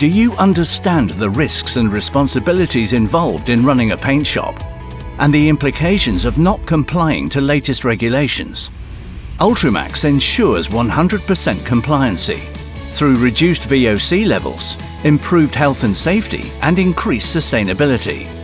Do you understand the risks and responsibilities involved in running a paint shop and the implications of not complying to latest regulations? Ultrimax ensures 100% compliancy through reduced VOC levels, improved health and safety, and increased sustainability.